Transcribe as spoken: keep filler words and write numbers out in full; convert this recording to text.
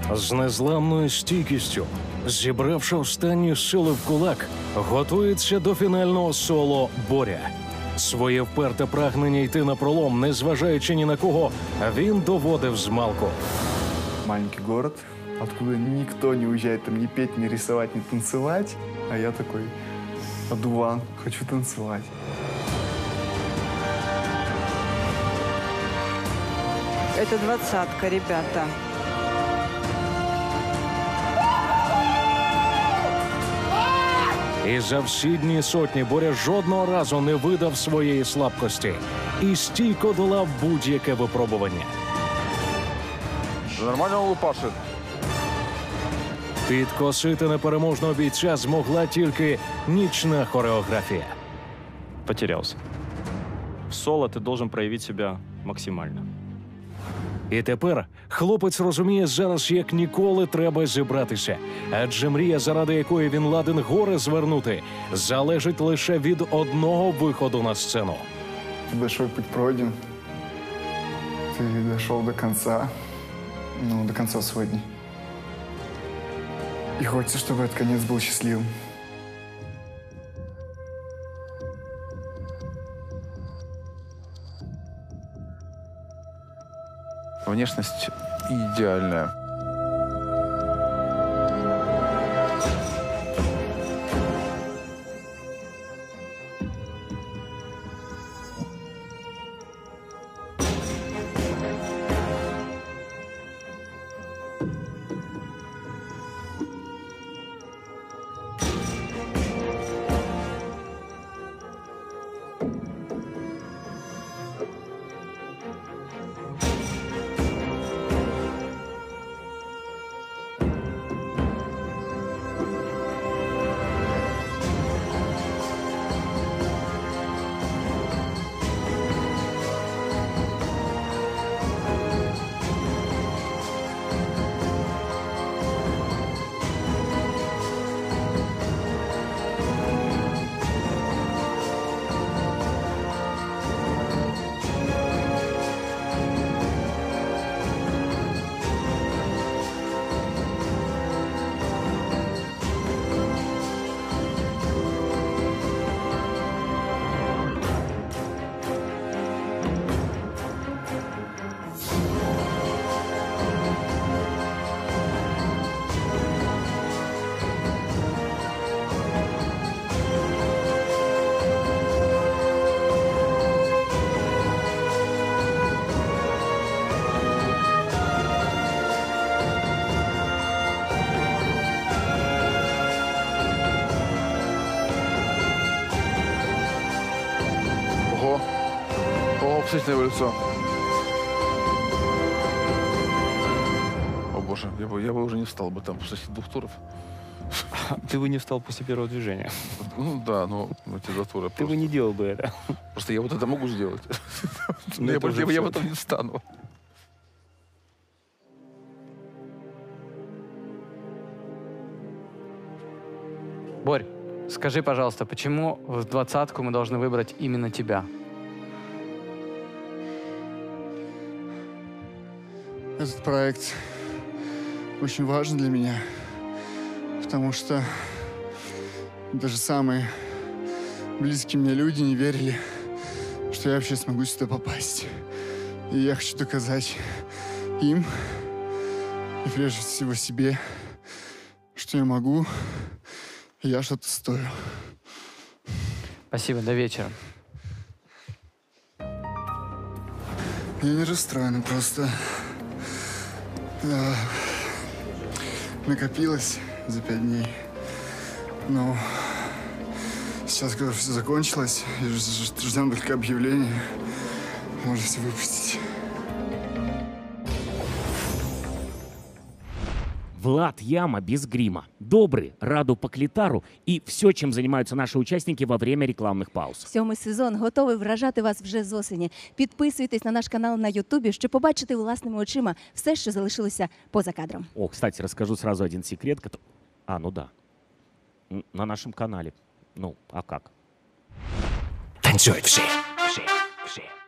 З незламною стійкістю, зібравши останні сили в кулак, готується до фінального соло Боря. Своє вперте прагнення йти на пролом, незважаючи ні на кого, він доводив змалку. Маленький город, откуда никто не уезжает там ни петь, ни рисовать, ни танцевать. А я такой одуван, хочу танцевать. Это двадцатка, ребята. І за всі дні сотні Боря жодного разу не видав своєї слабкості і стійко долав будь-яке випробування. Нормально лупашит. Підкосити непереможного бійця змогла тільки нічна хореографія. Потерялся. В соло ты должен проявить себя максимально. І тепер хлопець розуміє, зараз як ніколи треба зібратися. Адже мрія, заради якої він ладен гори звернути, залежить лише від одного виходу на сцену. Большой путь пройден. Ты дошел до конца. Ну, до конца сегодня. И хочется, чтобы этот конец был счастливым. Внешность идеальная. Ого. Ого, посмотрите на его лицо. О боже, я бы, я бы уже не встал бы там после этих двух туров. Ты бы не встал после первого движения. Ну да, но эти два тура Ты бы не делал бы это. Просто я вот это могу сделать. Ну, Я это уже я- я всё. потом не встану. Борь, скажи, пожалуйста, почему в двадцатку мы должны выбрать именно тебя? Этот проект очень важен для меня, потому что даже самые близкие мне люди не верили, что я вообще смогу сюда попасть. И я хочу доказать им, и прежде всего себе, что я могу, и я что-то стою. Спасибо, до вечера. Я не расстроен, просто а, накопилось за пять дней. Но сейчас, когда все закончилось, и ж- ж- ждем только объявления, можно все выпустить. Влад Яма без грима. Добрый, раду по клітару і все, чим займаються наші учасники во время рекламних пауз. Сьомий сезон готовий вражати вас вже з осені. Підписуйтесь на наш канал на Ютубі, щоб побачити власними очима все, що залишилося поза кадром. О, кстати, расскажу сразу один секрет. кото- А, ну да. М, На нашем канале. Ну, а как? Танцюють всі. Всі. Всі.